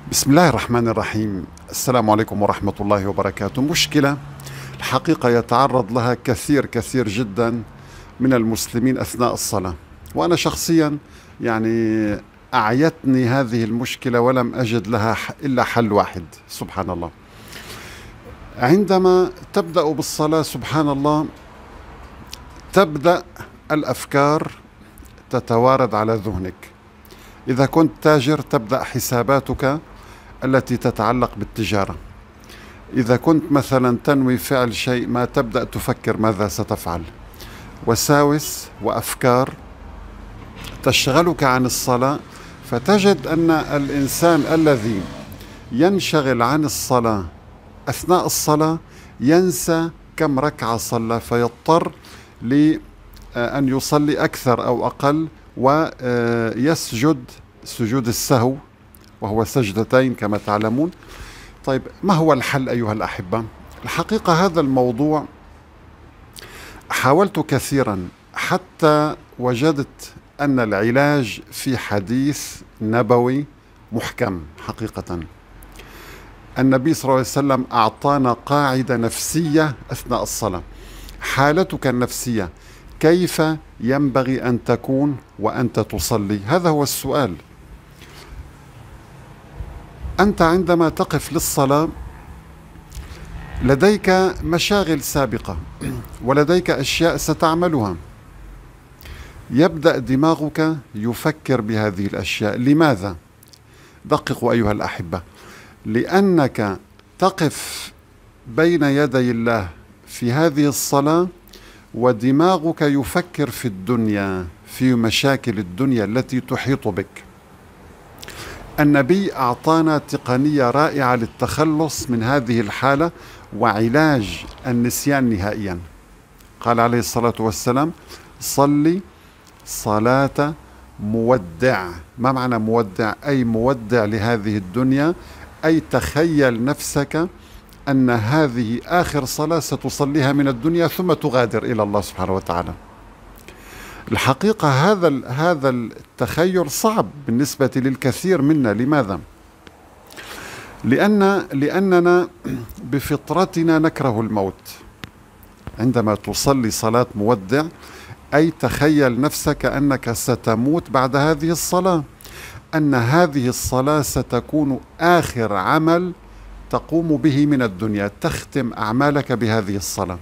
بسم الله الرحمن الرحيم. السلام عليكم ورحمة الله وبركاته. مشكلة الحقيقة يتعرض لها كثير جدا من المسلمين أثناء الصلاة، وأنا شخصيا يعني أعيتني هذه المشكلة ولم أجد لها إلا حل واحد. سبحان الله، عندما تبدأ بالصلاة سبحان الله تبدأ الأفكار تتوارد على ذهنك. إذا كنت تاجر تبدأ حساباتك التي تتعلق بالتجارة. إذا كنت مثلا تنوي فعل شيء ما تبدأ تفكر ماذا ستفعل. وساوس وأفكار تشغلك عن الصلاة، فتجد أن الإنسان الذي ينشغل عن الصلاة أثناء الصلاة ينسى كم ركعة صلى، فيضطر لأن يصلي أكثر أو أقل، ويسجد سجود السهو وهو سجدتين كما تعلمون. طيب، ما هو الحل أيها الأحبة؟ الحقيقة هذا الموضوع حاولت كثيرا حتى وجدت أن العلاج في حديث نبوي محكم. حقيقة النبي صلى الله عليه وسلم أعطانا قاعدة نفسية أثناء الصلاة. حالتك النفسية كيف ينبغي أن تكون وأنت تصلي؟ هذا هو السؤال. أنت عندما تقف للصلاة لديك مشاغل سابقة ولديك أشياء ستعملها. يبدأ دماغك يفكر بهذه الأشياء. لماذا؟ دققوا أيها الأحبة. لأنك تقف بين يدي الله في هذه الصلاة ودماغك يفكر في الدنيا، في مشاكل الدنيا التي تحيط بك. النبي أعطانا تقنية رائعة للتخلص من هذه الحالة وعلاج النسيان نهائيا. قال عليه الصلاة والسلام: صلي صلاة مودع. ما معنى مودع؟ أي مودع لهذه الدنيا، أي تخيل نفسك أن هذه آخر صلاة ستصليها من الدنيا ثم تغادر إلى الله سبحانه وتعالى. الحقيقة هذا التخيل صعب بالنسبة للكثير منا. لماذا؟ لأننا بفطرتنا نكره الموت. عندما تصلي صلاة مودع أي تخيل نفسك أنك ستموت بعد هذه الصلاة، أن هذه الصلاة ستكون آخر عمل تقوم به من الدنيا، تختم أعمالك بهذه الصلاة.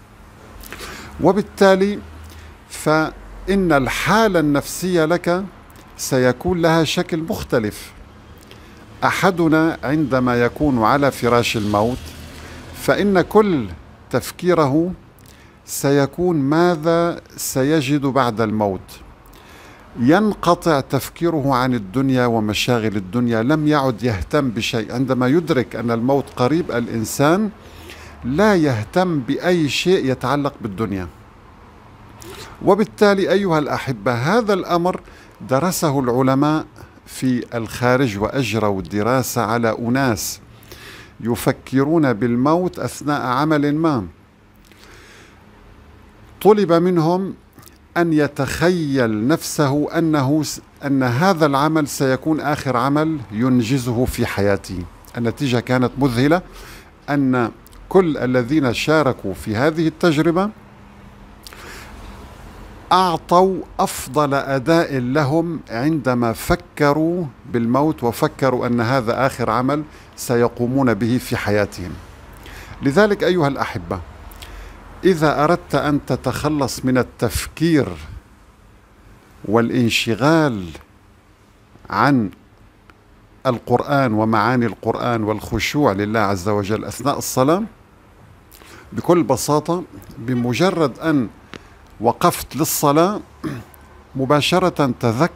وبالتالي فإن الحالة النفسية لك سيكون لها شكل مختلف. أحدنا عندما يكون على فراش الموت فإن كل تفكيره سيكون ماذا سيجد بعد الموت. ينقطع تفكيره عن الدنيا ومشاغل الدنيا، لم يعد يهتم بشيء. عندما يدرك أن الموت قريب الإنسان لا يهتم بأي شيء يتعلق بالدنيا. وبالتالي أيها الأحبة هذا الأمر درسه العلماء في الخارج، وأجروا دراسة على أناس يفكرون بالموت أثناء عمل ما. طلب منهم أن يتخيل نفسه أن هذا العمل سيكون آخر عمل ينجزه في حياته. النتيجة كانت مذهلة، أن كل الذين شاركوا في هذه التجربة أعطوا أفضل أداء لهم عندما فكروا بالموت وفكروا أن هذا آخر عمل سيقومون به في حياتهم. لذلك أيها الأحبة، إذا أردت أن تتخلص من التفكير والانشغال عن القرآن ومعاني القرآن والخشوع لله عز وجل أثناء الصلاة، بكل بساطة بمجرد أن وقفت للصلاة مباشرة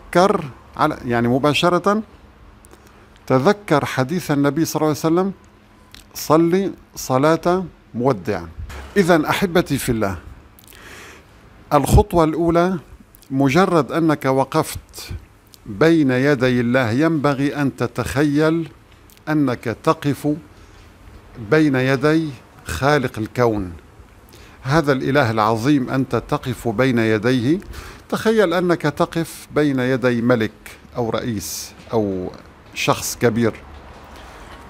تذكر حديث النبي صلى الله عليه وسلم: صلي صلاة مودع. إذن أحبتي في الله، الخطوة الأولى مجرد أنك وقفت بين يدي الله ينبغي أن تتخيل أنك تقف بين يدي خالق الكون، هذا الإله العظيم أنت تقف بين يديه. تخيل أنك تقف بين يدي ملك أو رئيس أو شخص كبير.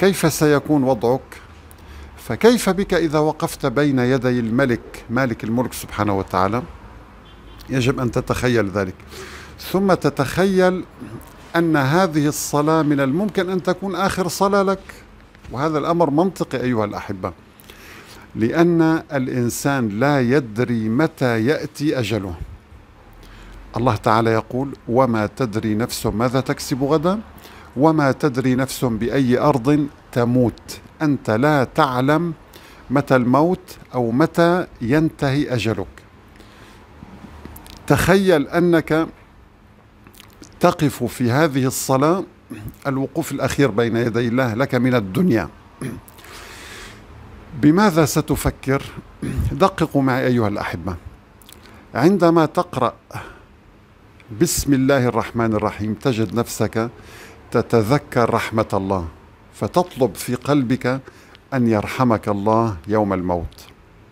كيف سيكون وضعك؟ فكيف بك إذا وقفت بين يدي الملك مالك الملك سبحانه وتعالى؟ يجب أن تتخيل ذلك، ثم تتخيل أن هذه الصلاة من الممكن أن تكون آخر صلاة لك، وهذا الأمر منطقي أيها الأحبة، لأن الإنسان لا يدري متى يأتي أجله. الله تعالى يقول: وما تدري نفس ماذا تكسب غدا وما تدري نفس بأي أرض تموت. أنت لا تعلم متى الموت أو متى ينتهي أجلك. تخيل أنك تقف في هذه الصلاة، الوقوف الأخير بين يدي الله لك من الدنيا. بماذا ستفكر؟ دققوا معي أيها الأحبة. عندما تقرأ بسم الله الرحمن الرحيم تجد نفسك تتذكر رحمة الله، فتطلب في قلبك أن يرحمك الله يوم الموت.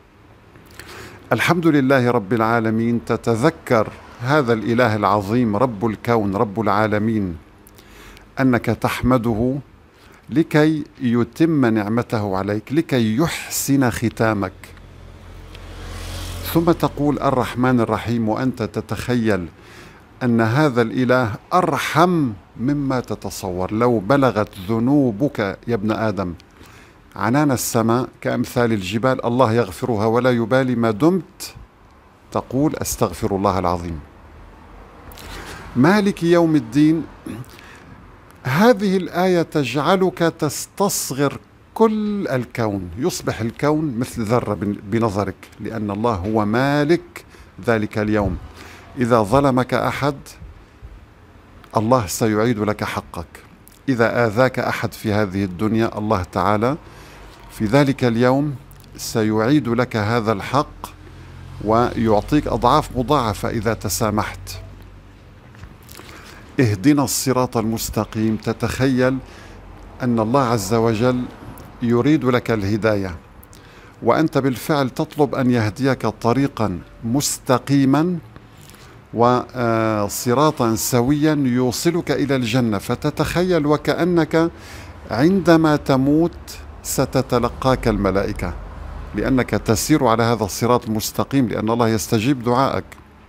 الحمد لله رب العالمين، تتذكر هذا الإله العظيم رب الكون رب العالمين، أنك تحمده لكي يتم نعمته عليك، لكي يحسن ختامك. ثم تقول الرحمن الرحيم، وأنت تتخيل أن هذا الإله أرحم مما تتصور. لو بلغت ذنوبك يا ابن آدم عنان السماء كأمثال الجبال الله يغفرها ولا يبالي ما دمت تقول أستغفر الله العظيم. مالك يوم الدين، هذه الآية تجعلك تستصغر كل الكون، يصبح الكون مثل ذرة بنظرك، لأن الله هو مالك ذلك اليوم. إذا ظلمك أحد الله سيعيد لك حقك، إذا آذاك أحد في هذه الدنيا الله تعالى في ذلك اليوم سيعيد لك هذا الحق ويعطيك أضعاف مضاعفة إذا تسامحت. اهدنا الصراط المستقيم، تتخيل أن الله عز وجل يريد لك الهداية، وأنت بالفعل تطلب أن يهديك طريقا مستقيما وصراطا سويا يوصلك إلى الجنة. فتتخيل وكأنك عندما تموت ستتلقاك الملائكة، لأنك تسير على هذا الصراط المستقيم، لأن الله يستجيب دعائك.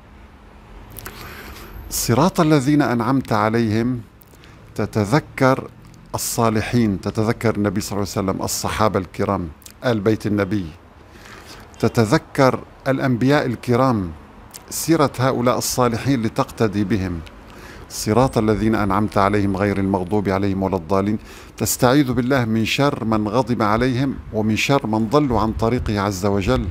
صراط الذين أنعمت عليهم، تتذكر الصالحين، تتذكر النبي صلى الله عليه وسلم، الصحابة الكرام، آل بيت النبي، تتذكر الأنبياء الكرام، سيرة هؤلاء الصالحين لتقتدي بهم. صراط الذين أنعمت عليهم غير المغضوب عليهم ولا الضالين، تستعيذ بالله من شر من غضب عليهم ومن شر من ضلوا عن طريقه عز وجل.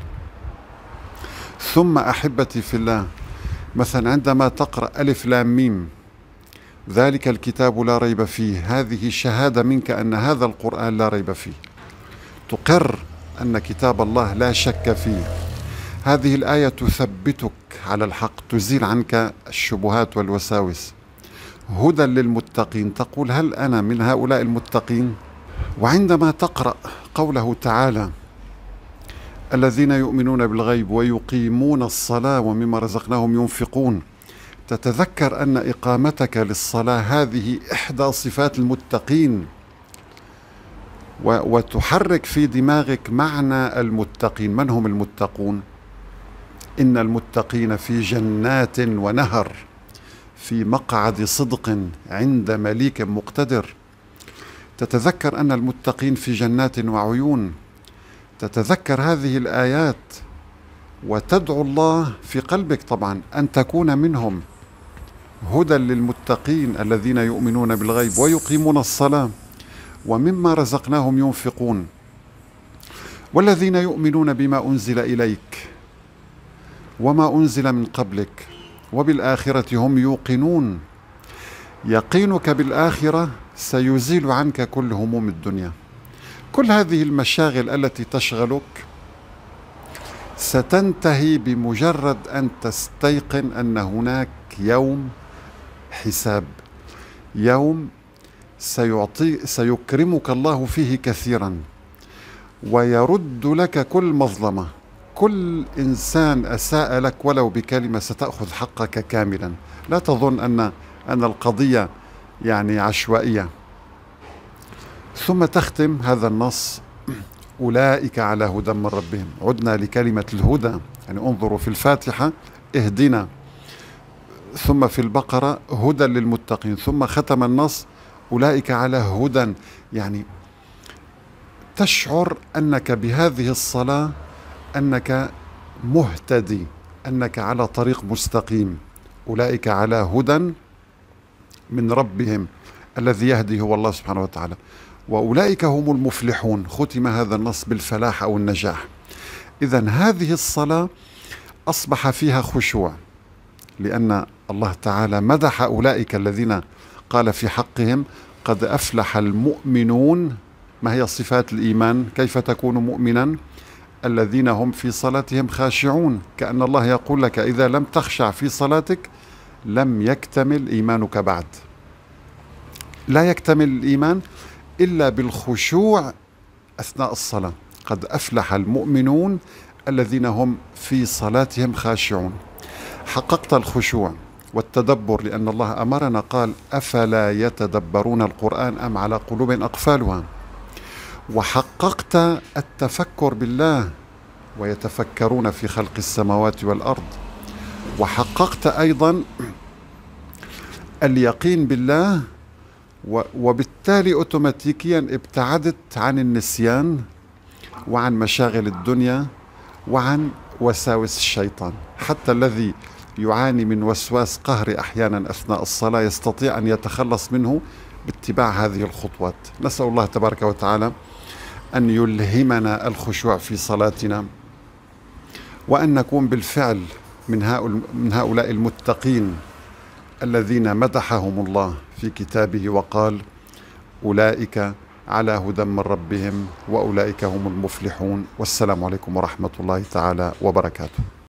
ثم أحبتي في الله، مثلا عندما تقرأ ألف لام ميم ذلك الكتاب لا ريب فيه، هذه شهادة منك أن هذا القرآن لا ريب فيه، تقر أن كتاب الله لا شك فيه. هذه الآية تثبتك على الحق، تزيل عنك الشبهات والوساوس. هدى للمتقين، تقول هل أنا من هؤلاء المتقين؟ وعندما تقرأ قوله تعالى الذين يؤمنون بالغيب ويقيمون الصلاة ومما رزقناهم ينفقون، تتذكر أن إقامتك للصلاة هذه إحدى صفات المتقين، وتحرك في دماغك معنى المتقين. من هم المتقون؟ إن المتقين في جنات ونهر في مقعد صدق عند مليك مقتدر. تتذكر أن المتقين في جنات وعيون، تتذكر هذه الآيات وتدعو الله في قلبك طبعا أن تكون منهم. هدى للمتقين الذين يؤمنون بالغيب ويقيمون الصلاة ومما رزقناهم ينفقون، والذين يؤمنون بما أنزل إليك وما أنزل من قبلك وبالآخرة هم يوقنون. يقينك بالآخرة سيزيل عنك كل هموم الدنيا. كل هذه المشاغل التي تشغلك ستنتهي بمجرد أن تستيقن أن هناك يوم حساب، يوم سيكرمك الله فيه كثيرا ويرد لك كل مظلمة. كل إنسان أساء لك ولو بكلمة ستأخذ حقك كاملا. لا تظن أن القضية يعني عشوائية. ثم تختم هذا النص: أولئك على هدى من ربهم. عدنا لكلمة الهدى، يعني انظروا في الفاتحة اهدنا، ثم في البقرة هدى للمتقين، ثم ختم النص أولئك على هدى. يعني تشعر أنك بهذه الصلاة أنك مهتدي، أنك على طريق مستقيم. أولئك على هدى من ربهم، الذي يهدي هو الله سبحانه وتعالى، وأولئك هم المفلحون. ختم هذا النص بالفلاح أو النجاح. إذن هذه الصلاة أصبح فيها خشوع، لأن الله تعالى مدح أولئك الذين قال في حقهم: قد أفلح المؤمنون. ما هي صفات الإيمان؟ كيف تكون مؤمنا؟ الذين هم في صلاتهم خاشعون. كأن الله يقول لك: إذا لم تخشع في صلاتك لم يكتمل إيمانك بعد. لا يكتمل الإيمان إلا بالخشوع أثناء الصلاة. قد أفلح المؤمنون الذين هم في صلاتهم خاشعون. حققت الخشوع والتدبر، لأن الله أمرنا قال: أفلا يتدبرون القرآن أم على قلوب أقفالها. وحققت التفكر بالله: ويتفكرون في خلق السماوات والأرض. وحققت أيضا اليقين بالله، وبالتالي أوتوماتيكيا ابتعدت عن النسيان وعن مشاغل الدنيا وعن وساوس الشيطان. حتى الذي يعاني من وسواس قهري أحيانا أثناء الصلاة يستطيع أن يتخلص منه باتباع هذه الخطوات. نسأل الله تبارك وتعالى أن يلهمنا الخشوع في صلاتنا، وأن نكون بالفعل من هؤلاء المتقين الذين مدحهم الله في كتابه وقال: أولئك على هدى من ربهم وأولئك هم المفلحون. والسلام عليكم ورحمة الله تعالى وبركاته.